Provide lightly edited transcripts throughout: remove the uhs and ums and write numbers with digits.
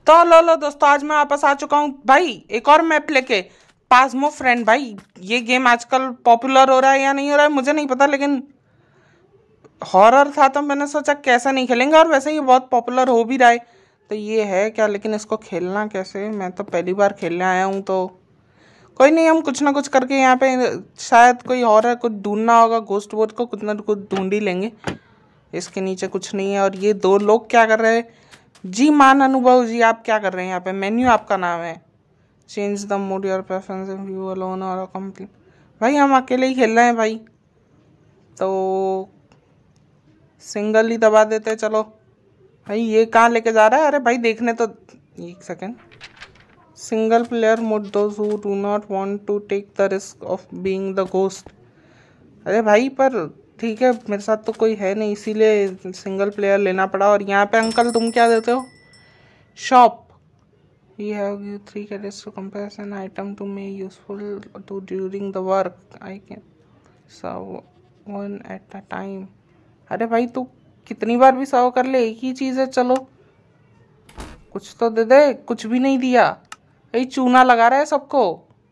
तो लो दोस्तों, आज मैं वापस आ चुका हूँ भाई एक और मैप लेके। पासमो फ्रेंड भाई, ये गेम आजकल पॉपुलर हो रहा है या नहीं हो रहा है मुझे नहीं पता, लेकिन हॉरर था तो मैंने सोचा कैसा नहीं खेलेंगे, और वैसे ही बहुत पॉपुलर हो भी रहा है। तो ये है क्या, लेकिन इसको खेलना कैसे, मैं तो पहली बार खेलने आया हूँ। तो कोई नहीं, हम कुछ ना कुछ करके यहाँ पे शायद कोई हॉरर कुछ ढूंढना होगा, गोस्ट वोस्ट को कुछ ना कुछ ढूंढ ही लेंगे। इसके नीचे कुछ नहीं है। और ये दो लोग क्या कर रहे हैं जी? मान अनुभव जी, आप क्या कर रहे हैं यहाँ पे? मेन्यू आपका नाम है। Change the mode your preference, view alone और कंप्लीट। भाई हम अकेले ही खेल रहे हैं भाई, तो सिंगल ही दबा देते हैं। चलो भाई, ये कहाँ लेके जा रहा है? अरे भाई देखने तो, एक second. Single player mode, those who do not want to take the risk of being the ghost. अरे भाई पर ठीक है, मेरे साथ तो कोई है नहीं, इसीलिए सिंगल प्लेयर लेना पड़ा। और यहाँ पे अंकल तुम क्या देते हो? Shop. You have you 3 credits to compare an item to make useful to during the work. I can serve one at a time. अरे भाई तू कितनी बार भी सर्व कर ले, एक ही चीज़ है। चलो कुछ तो दे दे। कुछ भी नहीं दिया भाई, चूना लगा रहा है सबको।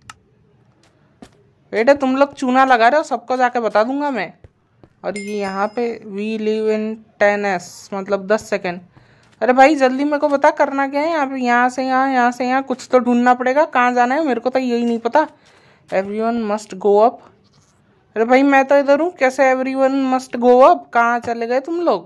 बेटे तुम लोग चूना लगा रहे हो, सबको जाके बता दूंगा मैं। और ये यहाँ पे वी लिव इन 10s मतलब 10 सेकेंड। अरे भाई जल्दी मेरे को बता करना क्या है यहाँ पे? यहाँ से यहाँ, यहाँ से यहाँ, कुछ तो ढूंढना पड़ेगा। कहाँ जाना है मेरे को तो यही नहीं पता। Everyone must go up. अरे भाई मैं तो इधर हूँ, कैसे एवरीवन मस्ट गो अप? कहाँ चले गए तुम लोग?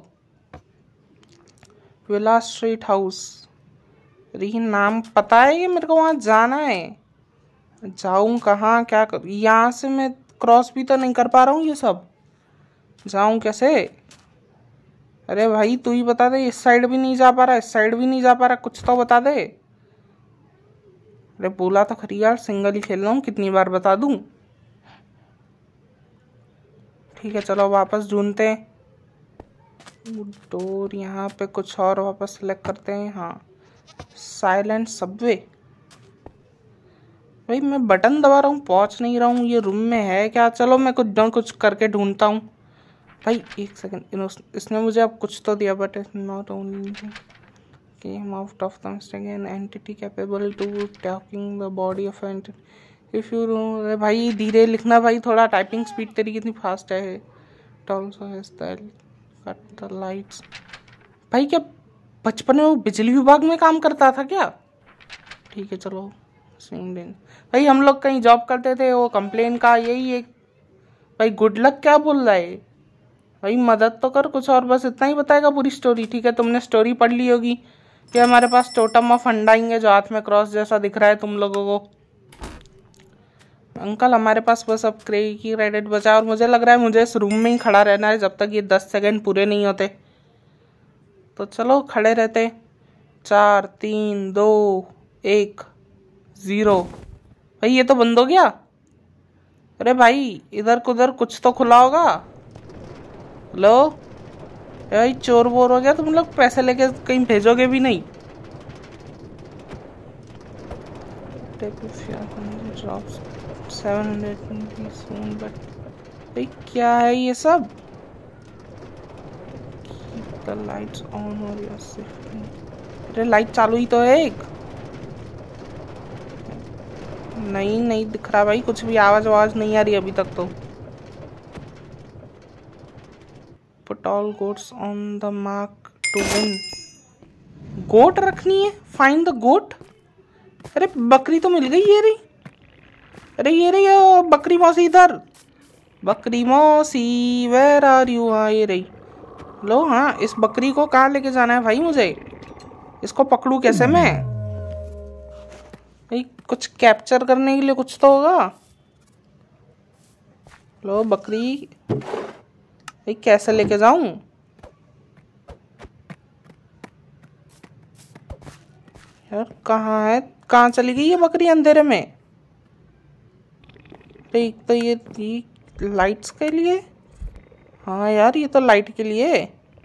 Villa street house. अरे ये नाम पता है, ये मेरे को वहाँ जाना है। जाऊँ कहाँ, क्या करूँ? यहाँ से मैं क्रॉस भी तो नहीं कर पा रहा हूँ ये सब। जाऊँ कैसे? अरे भाई तू ही बता दे। इस साइड भी नहीं जा पा रहा, इस साइड भी नहीं जा पा रहा, कुछ तो बता दे। अरे बोला तो खरी यार, सिंगल ही खेल रहा हूँ, कितनी बार बता दूँ। ठीक है चलो वापस ढूंढते हैं। डोर यहाँ पे कुछ और वापस सेलेक्ट करते हैं। हाँ, साइलेंट सबवे। भाई मैं बटन दबा रहा हूँ, पहुँच नहीं रहा हूँ। ये रूम में है क्या? चलो मैं कुछ करके ढूंढता हूँ। भाई एक सेकंड, इसने मुझे अब कुछ तो दिया, but not only game out of the mistake an entity capable to talking the body of entity if you. अरे भाई धीरे लिखना भाई, थोड़ा टाइपिंग स्पीड तेरी कितनी फास्ट है। Also has the cut the lights. भाई क्या बचपन में वो बिजली विभाग में काम करता था क्या? ठीक है चलो। भाई हम लोग कहीं जॉब करते थे, वो कंप्लेन का यही एक। भाई गुड लक क्या बोल रहा है भाई? मदद तो कर कुछ और, बस इतना ही बताएगा पूरी स्टोरी। ठीक है तुमने स्टोरी पढ़ ली होगी कि हमारे पास टोटम ऑफ अंडाइंग है, जो हाथ में क्रॉस जैसा दिख रहा है तुम लोगों को। अंकल हमारे पास बस अब क्रेडिट बचा, और मुझे लग रहा है मुझे इस रूम में ही खड़ा रहना है जब तक ये 10 सेकेंड पूरे नहीं होते। तो चलो खड़े रहते। 4 3 2 1 0। भाई ये तो बंद हो गया। अरे भाई इधर कुधर कुछ तो खुला होगा। हेलो भाई, चोर बोर हो गया तुम लोग? पैसे लेके कहीं भेजोगे भी नहीं। भाई क्या है ये सब? लाइट्स ऑन और योर सेफ्टी। अरे लाइट चालू ही तो है एक। नहीं दिख रहा भाई, कुछ भी आवाज नहीं आ रही अभी तक तो। Put all goats on the mark to win. गोट रखनी है, फाइंड द गोट। अरे बकरी तो मिल गई, ये रही। अरे ये रही बकरी मौसी इधर। बकरी मौसी वेर आर यू? हाँ ये रही। लो हाँ, इस बकरी को कहाँ लेके जाना है भाई मुझे? इसको पकड़ू कैसे मैं? भाई कुछ कैप्चर करने के लिए कुछ तो होगा। लो बकरी, भाई कैसे लेके जाऊं? यार कहाँ है, कहाँ चली गई ये बकरी अंधेरे में? एक तो ये लाइट्स के लिए। हाँ यार ये तो लाइट के लिए।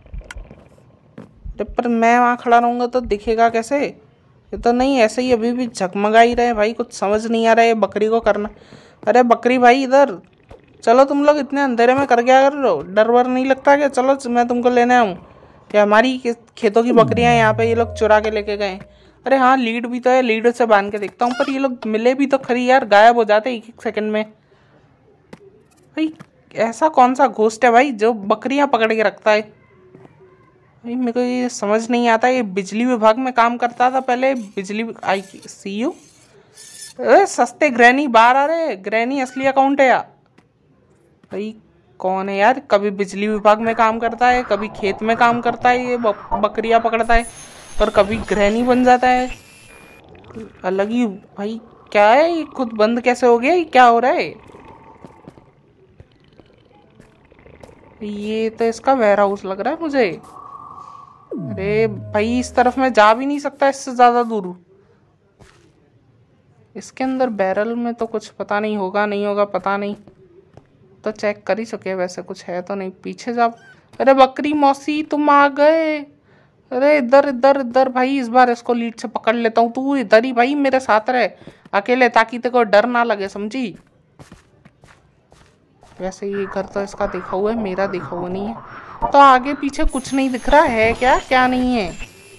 पर मैं वहाँ खड़ा रहूंगा तो दिखेगा कैसे? ये तो नहीं, ऐसे ही अभी भी झगमगा ही रहे भाई, कुछ समझ नहीं आ रहा है बकरी को करना। अरे बकरी भाई इधर चलो, तुम लोग इतने अंधेरे में कर क्या कर रहे हो? डर वर नहीं लगता क्या? चलो मैं तुमको लेने आऊँ। ये हमारी खेतों की बकरियां यहाँ पे ये लोग चुरा के लेके गए। अरे हाँ लीड भी तो है, लीड से बांध के देखता हूँ, पर ये लोग मिले भी तो खरी यार, गायब हो जाते एक एक सेकंड में। भाई ऐसा कौन सा घोस्ट है भाई जो बकरियां पकड़ के रखता है? भाई मेरे को ये समझ नहीं आता। ये बिजली विभाग में काम करता था पहले, बिजली आई सी यू। अरे सस्ते ग्रैनी बाहर आ रहे, ग्रैनी असली अकाउंट है यार। भाई कौन है यार? कभी बिजली विभाग में काम करता है, कभी खेत में काम करता है, ये बकरियां पकड़ता है, और कभी ग्रैनी बन जाता है। अलग ही भाई। क्या है ये? खुद बंद कैसे हो गया? ये क्या हो रहा है? ये तो इसका वेयर हाउस लग रहा है मुझे। अरे भाई इस तरफ मैं जा भी नहीं सकता इससे ज्यादा दूर। इसके अंदर बैरल में तो कुछ पता नहीं होगा, नहीं होगा पता नहीं, तो चेक कर ही चुके वैसे, कुछ है तो नहीं। पीछे जा। अरे बकरी मौसी तुम आ गए। अरे इधर इधर इधर भाई, इस बार इसको लीड से पकड़ लेता हूँ। तू इधर ही भाई मेरे साथ रहे अकेले, ताकि तेरे को डर ना लगे, समझी? वैसे ये घर तो इसका देखा हुआ है, मेरा देखा हुआ नहीं है। तो आगे पीछे कुछ नहीं दिख रहा है क्या? क्या नहीं है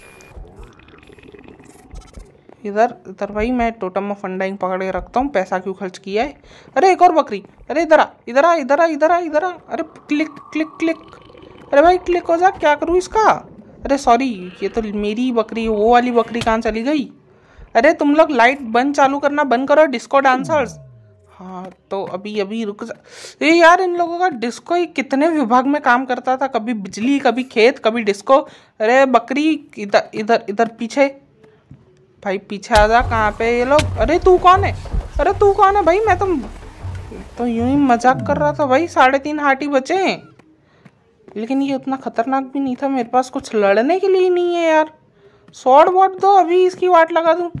इधर? इधर भाई मैं टोटम ऑफ फंडाइंग पकड़ के रखता हूँ, पैसा क्यों खर्च किया है? अरे एक और बकरी। अरे इधर आ इधर आ इधर आ इधर आ इधर आ। अरे क्लिक क्लिक क्लिक। अरे भाई क्लिक हो जा, क्या करूँ इसका? अरे सॉरी, ये तो मेरी बकरी, वो वाली बकरी कहाँ चली गई? अरे तुम लोग लाइट बंद चालू करना बंद करो, डिस्को डांसर्स। हाँ तो अभी अभी रुक जा। ये यार इन लोगों का डिस्को ही कितने विभाग में काम करता था, कभी बिजली, कभी खेत, कभी डिस्को। अरे बकरी इधर इधर इधर पीछे। भाई पीछे आ जा। कहाँ पे ये लोग? अरे तू कौन है? अरे तू कौन है भाई? मैं तो यूं ही मजाक कर रहा था भाई। 3.5 हाथी बचे हैं, लेकिन ये उतना खतरनाक भी नहीं था। मेरे पास कुछ लड़ने के लिए नहीं है यार। शॉर्ट वॉट दो, अभी इसकी वाट लगा दूं।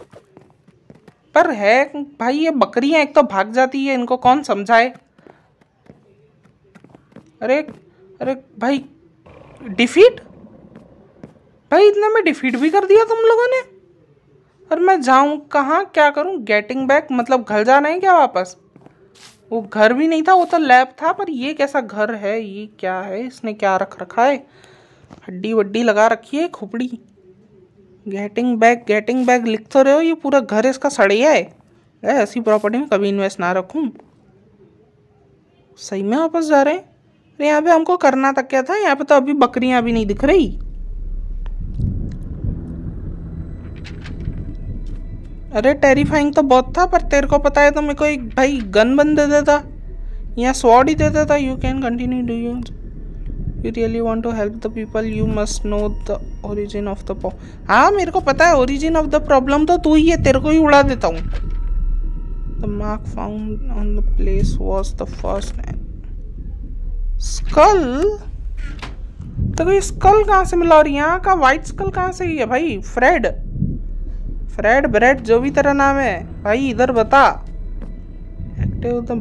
पर है भाई ये बकरियां एक तो भाग जाती है, इनको कौन समझाए? अरे अरे भाई डिफीट? भाई इतने में डिफीट भी कर दिया तुम लोगों ने। और मैं जाऊं कहाँ, क्या करूं? गेटिंग बैक मतलब घर जाना है क्या वापस? वो घर भी नहीं था, वो तो लैब था। पर ये कैसा घर है? ये क्या है? इसने क्या रख रखा है? हड्डी वड्डी लगा रखी है, खोपड़ी। गेटिंग बैक लिख तो रहे हो, ये पूरा घर इसका सड़िया है। ऐसी प्रॉपर्टी में कभी इन्वेस्ट ना रखूं। सही में वापस जा रहे हैं? अरे यहाँ पे हमको करना तक क्या था? यहाँ पे तो अभी बकरियां भी नहीं दिख रही। अरे टेरिफाइंग तो बहुत था, पर तेरे को पता है तो मेरे को एक भाई गन बन दे देता या स्वॉर्ड ही दे देता। You can continue do you really want to help the people, you must know the origin of the हाँ मेरे को पता है ओरिजिन ऑफ द प्रॉब्लम तो तू ही है, तेरे को ही उड़ा देता हूँ। The mark found on the place was the first skull. तो ये स्कल कहाँ से मिला? और यहाँ का वाइट स्कल कहाँ से ही है भाई? फ्रेड ब्रेड जो भी तेरा नाम है भाई, इधर बता। एक्टिव द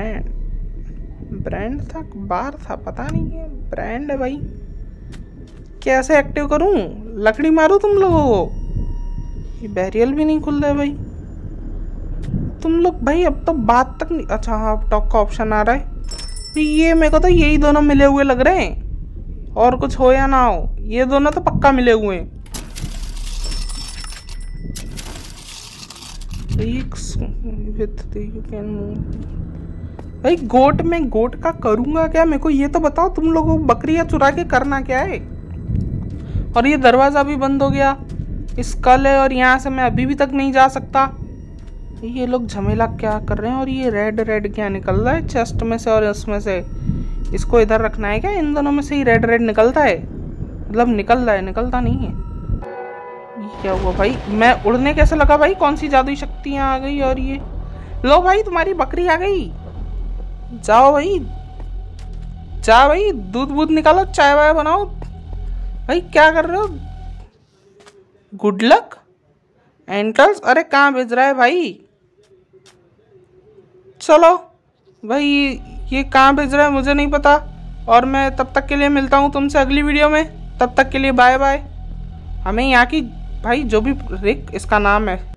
ब्रांड था, बार था, पता नहीं है। ब्रांड है भाई, कैसे एक्टिव करूं? लकड़ी मारूं तुम लोगों को? ये बैरियल भी नहीं खुल रहा है भाई। तुम लोग भाई अब तो बात तक नहीं। अच्छा हाँ टॉक का ऑप्शन आ रहा है। तो ये मेरे को तो यही दोनों मिले हुए लग रहे हैं, और कुछ हो या ना हो ये दोनों तो पक्का मिले हुए हैं। भाई गोट में गोट का करूंगा क्या? मेरे को ये तो बताओ तुम लोगों को बकरियां चुरा के करना क्या है? और ये दरवाजा भी बंद हो गया, स्कल है, और यहाँ से मैं अभी भी तक नहीं जा सकता। ये लोग झमेला क्या कर रहे हैं? और ये रेड क्या निकल रहा है चेस्ट में से और उसमें से? इसको इधर रखना है क्या? इन दोनों में से ही रेड निकलता है? मतलब निकल रहा है, निकलता नहीं है। ये क्या हुआ भाई? मैं उड़ने कैसे लगा भाई? कौन सी जादुई शक्तियां आ गई? और ये लो भाई तुम्हारी बकरी आ गई। जाओ भाई, जा भाई, दूध निकालो, चाय वाय बनाओ। भाई क्या कर रहे हो? Good luck uncles. अरे कहाँ भेज रहा है भाई? चलो भाई ये कहाँ भेज रहा है मुझे नहीं पता। और मैं तब तक के लिए मिलता हूँ तुमसे अगली वीडियो में। तब तक के लिए बाय बाय। हमें यहाँ की भाई जो भी रिक इसका नाम है